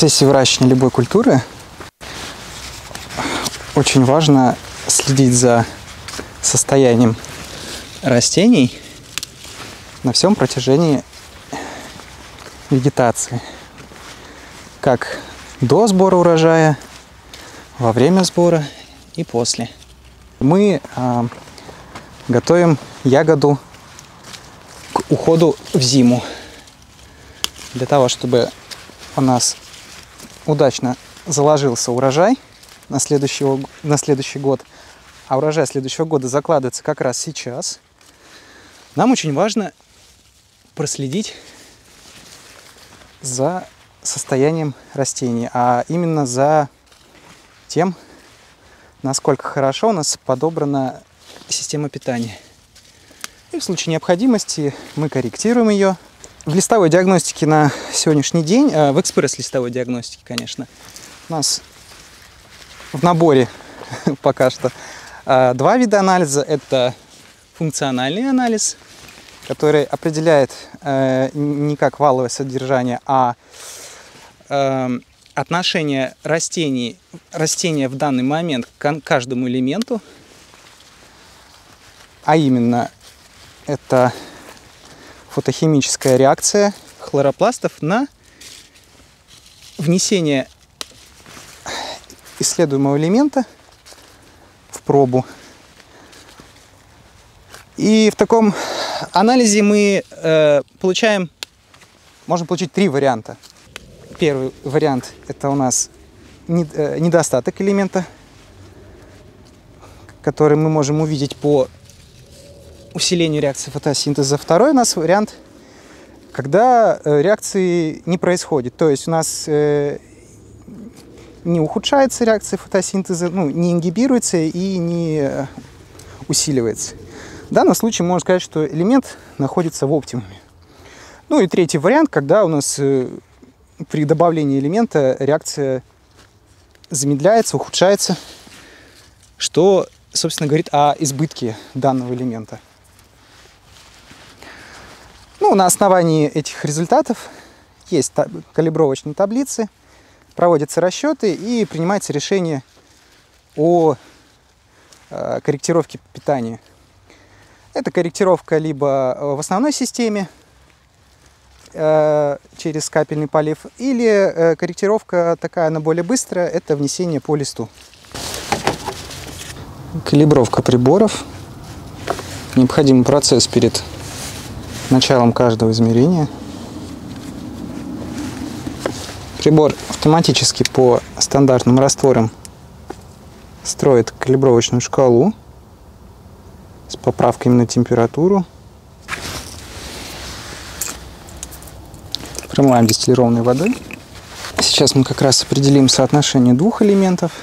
процессе выращивания любой культуры очень важно следить за состоянием растений на всем протяжении вегетации. Как до сбора урожая, во время сбора и после. Мы готовим ягоду к уходу в зиму. Для того, чтобы у нас удачно заложился урожай на следующий год, а урожай следующего года закладывается как раз сейчас, нам очень важно проследить за состоянием растений, а именно за тем, насколько хорошо у нас подобрана система питания. И в случае необходимости мы корректируем ее. В листовой диагностике на сегодняшний день, в экспресс-листовой диагностике, конечно, у нас в наборе пока что два вида анализа. Это функциональный анализ, который определяет не как валовое содержание, а отношение растения в данный момент к каждому элементу. А именно, это фотохимическая реакция хлоропластов на внесение исследуемого элемента в пробу. И в таком анализе мы можем получить три варианта. Первый вариант – это у нас недостаток элемента, который мы можем увидеть по усилению реакции фотосинтеза. Второй у нас вариант, когда реакции не происходит. То есть у нас не ухудшается реакция фотосинтеза, не ингибируется и не усиливается. В данном случае можно сказать, что элемент находится в оптимуме. Ну и третий вариант, когда у нас при добавлении элемента реакция замедляется, ухудшается, что, собственно, говорит о избытке данного элемента. На основании этих результатов есть калибровочные таблицы, проводятся расчеты и принимается решение о корректировке питания. Это корректировка либо в основной системе через капельный полив, или корректировка такая, она более быстрая, это внесение по листу. Калибровка приборов. Необходимый процесс перед началом каждого измерения. Прибор автоматически по стандартным растворам строит калибровочную шкалу с поправкой на температуру. Промываем дистиллированной водой. Сейчас мы как раз определим соотношение двух элементов.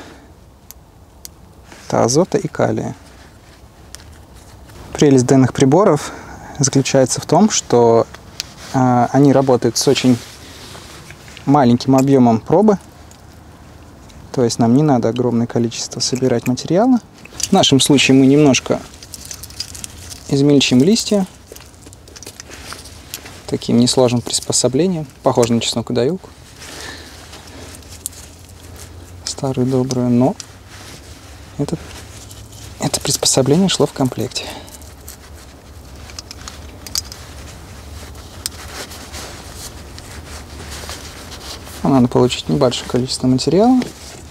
Это азота и калия. Прелесть данных приборов заключается в том, что они работают с очень маленьким объемом пробы. То есть нам не надо огромное количество собирать материала. В нашем случае мы немножко измельчим листья таким несложным приспособлением, похоже на чеснокодавилку. Старую добрую, но это приспособление шло в комплекте. Надо получить небольшое количество материала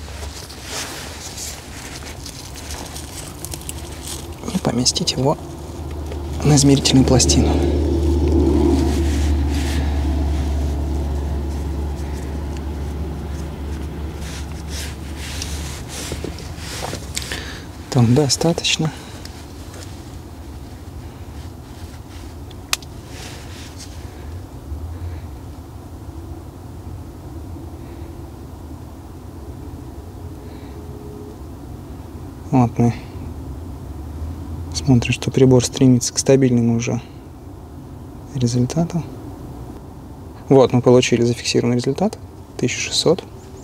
и поместить его на измерительную пластину. Там достаточно. Вот мы смотрим, что прибор стремится к стабильному уже результату. Вот мы получили зафиксированный результат 1600.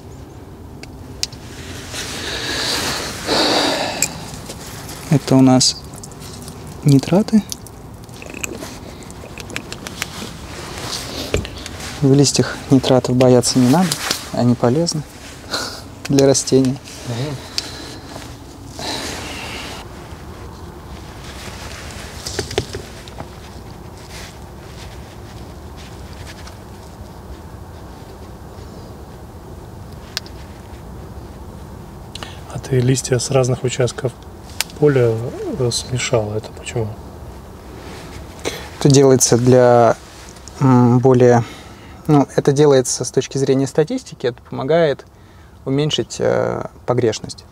Это у нас нитраты. В листьях нитратов бояться не надо. Они полезны для растений. А ты листья с разных участков поля смешала? Это почему? Это делается для более... Ну, это делается с точки зрения статистики, это помогает уменьшить погрешность.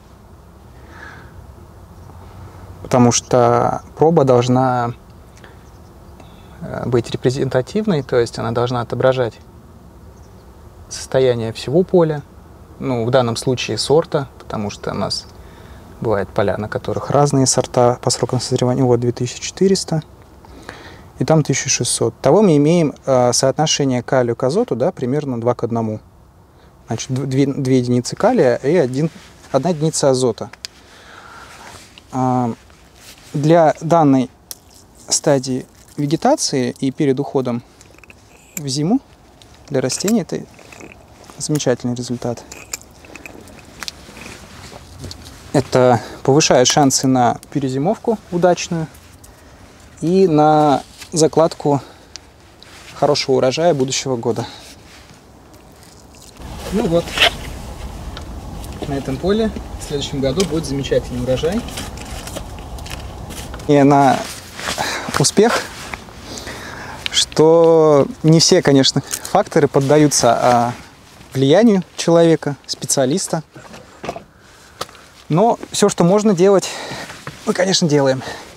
Потому что проба должна быть репрезентативной, то есть она должна отображать состояние всего поля, ну, в данном случае сорта, потому что у нас бывают поля, на которых разные сорта по срокам созревания. Вот 2400. И там 1600. Того мы имеем соотношение калию к азоту, да, примерно 2 к 1. Значит, 2 единицы калия и 1 единица азота. Для данной стадии вегетации и перед уходом в зиму для растений это замечательный результат. Это повышает шансы на перезимовку удачную и на закладку хорошего урожая будущего года. Ну вот, на этом поле в следующем году будет замечательный урожай. И на успех, что не все, конечно, факторы поддаются влиянию человека, специалиста. Но все, что можно делать, мы, конечно, делаем.